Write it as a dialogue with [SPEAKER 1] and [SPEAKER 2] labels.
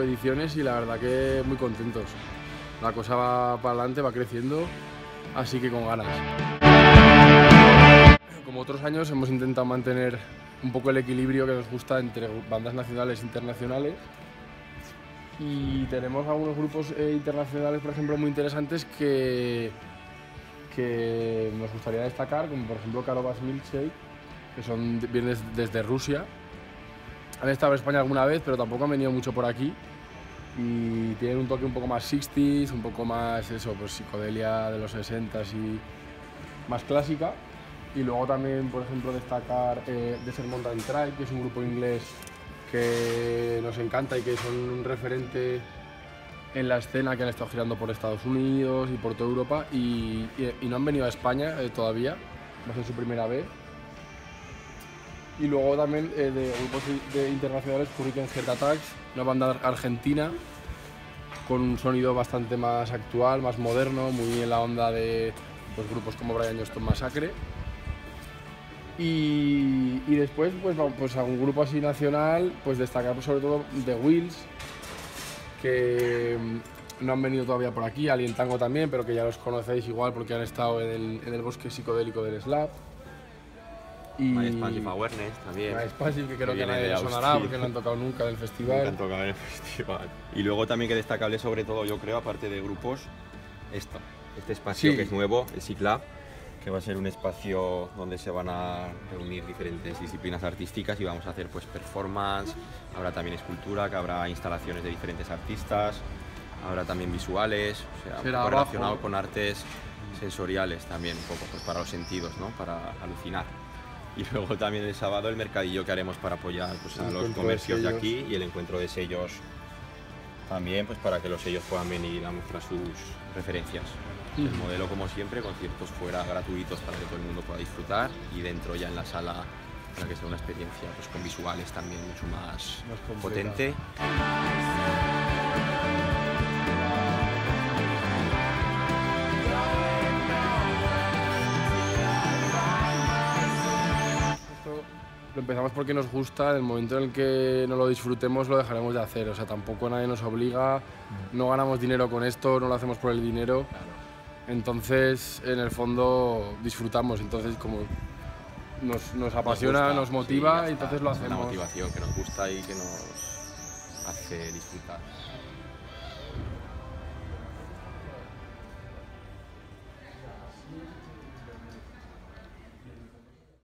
[SPEAKER 1] ediciones y la verdad que muy contentos. La cosa va para adelante, va creciendo, así que con ganas. Como otros años hemos intentado mantener un poco el equilibrio que nos gusta entre bandas nacionales e internacionales. Y tenemos algunos grupos internacionales, por ejemplo, muy interesantes que nos gustaría destacar, como por ejemplo Karobas Milkshake, que vienen desde Rusia. Han estado en España alguna vez, pero tampoco han venido mucho por aquí. Y tienen un toque un poco más 60s, un poco más eso, pues psicodelia de los 60s y más clásica. Y luego también, por ejemplo, destacar Desert Mountain Tribe, que es un grupo inglés que nos encanta y que son un referente en la escena, que han estado girando por Estados Unidos y por toda Europa y no han venido a España todavía, va a ser su primera vez. Y luego también de grupos internacionales, Hurricane Heart Attacks, una banda argentina con un sonido bastante más actual, más moderno, muy en la onda de pues, grupos como Brian Johnston Massacre. Y después, pues a un grupo así nacional, pues destacar sobre todo The Wheels, que no han venido todavía por aquí, Alien Tango también, pero que ya los conocéis igual porque han estado en el bosque psicodélico del Slab.
[SPEAKER 2] Y My Expansive Awareness también.
[SPEAKER 1] My Expansive, que creo que nadie le sonará porque no han tocado nunca en el festival.
[SPEAKER 2] Nunca han tocado en el festival. Y luego también que destacable sobre todo, yo creo, aparte de grupos, este espacio sí, que es nuevo, el SICLAB, que va a ser un espacio donde se van a reunir diferentes disciplinas artísticas y vamos a hacer pues performance, habrá también escultura, que habrá instalaciones de diferentes artistas, habrá también visuales, o sea, un poco relacionado con artes sensoriales también, un poco pues para los sentidos, ¿no? Para alucinar. Y luego también el sábado el mercadillo que haremos para apoyar pues, a los comercios de aquí y el encuentro de sellos también, pues para que los sellos puedan venir a mostrar sus referencias. El modelo, como siempre, conciertos fuera gratuitos para que todo el mundo pueda disfrutar y dentro ya en la sala para que sea una experiencia pues, con visuales también mucho más potente.
[SPEAKER 1] Lo empezamos porque nos gusta, en el momento en el que no lo disfrutemos lo dejaremos de hacer, o sea, tampoco nadie nos obliga, no ganamos dinero con esto, no lo hacemos por el dinero, entonces en el fondo disfrutamos, entonces como nos apasiona, nos motiva, sí, y entonces lo hacemos.
[SPEAKER 2] Es una motivación que nos gusta y que nos hace disfrutar.